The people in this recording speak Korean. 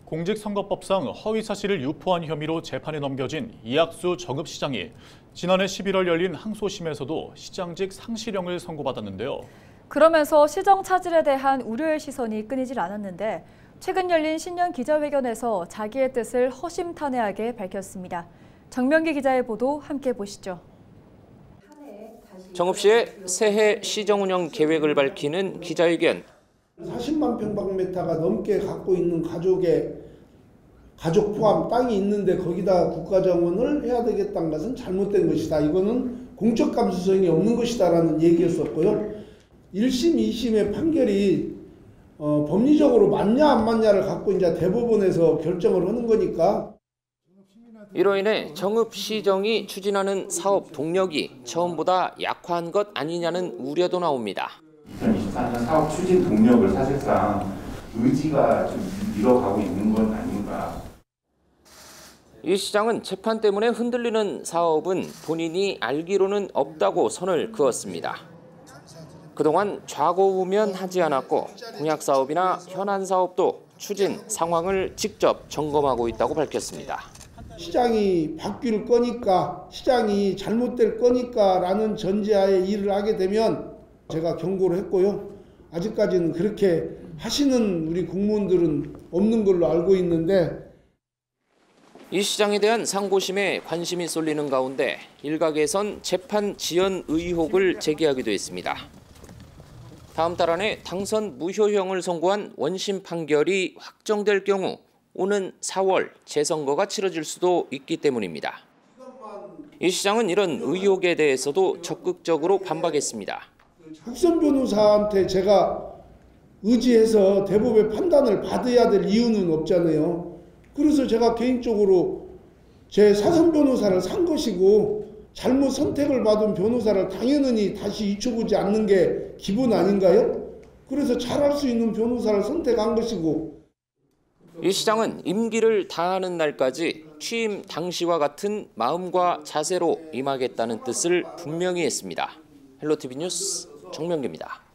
공직선거법상 허위사실을 유포한 혐의로 재판에 넘겨진 이학수 정읍시장이 지난해 11월 열린 항소심에서도 시장직 상실형을 선고받았는데요. 그러면서 시정 차질에 대한 우려의 시선이 끊이질 않았는데 최근 열린 신년 기자회견에서 자기의 뜻을 허심탄회하게 밝혔습니다. 정명기 기자의 보도 함께 보시죠. 정읍시의 새해 시정 운영 계획을 밝히는 기자회견. 40만 평방미터가 넘게 갖고 있는 가족 포함 땅이 있는데 거기다 국가정원을 해야 되겠다는 것은 잘못된 것이다. 이거는 공적 감수성이 없는 것이다라는 얘기였었고요. 1심, 2심의 판결이 법리적으로 맞냐 안 맞냐를 갖고 이제 대법원에서 결정을 하는 거니까. 이로 인해 정읍시정이 추진하는 사업 동력이 처음보다 약화한 것 아니냐는 우려도 나옵니다. 2024년 사업 추진 동력을 사실상 의지가 좀 잃어가고 있는 건 아닌가. 이 시장은 재판 때문에 흔들리는 사업은 본인이 알기로는 없다고 선을 그었습니다. 그동안 좌고우면하지 않았고 공약 사업이나 현안 사업도 추진 상황을 직접 점검하고 있다고 밝혔습니다. 시장이 바뀔 거니까, 시장이 잘못될 거니까 라는 전제하에 일을 하게 되면 제가 경고를 했고요. 아직까지는 그렇게 하시는 우리 공무원들은 없는 걸로 알고 있는데. 이 시장에 대한 상고심에 관심이 쏠리는 가운데 일각에선 재판 지연 의혹을 제기하기도 했습니다. 다음 달 안에 당선 무효형을 선고한 원심 판결이 확정될 경우 오는 4월 재선거가 치러질 수도 있기 때문입니다. 이 시장은 이런 의혹에 대해서도 적극적으로 반박했습니다. 국선 변호사한테 제가 의지해서 대법의 판단을 받아야 될 이유는 없잖아요. 그래서 제가 개인적으로 제 사선 변호사를 산 것이고 잘못 선택을 받은 변호사를 당연히 다시 잊혀보지 않는 게 기본 아닌가요? 그래서 잘할 수 있는 변호사를 선택한 것이고. 이 시장은 임기를 다하는 날까지 취임 당시와 같은 마음과 자세로 임하겠다는 뜻을 분명히 했습니다. 헬로티비 뉴스 정명기입니다.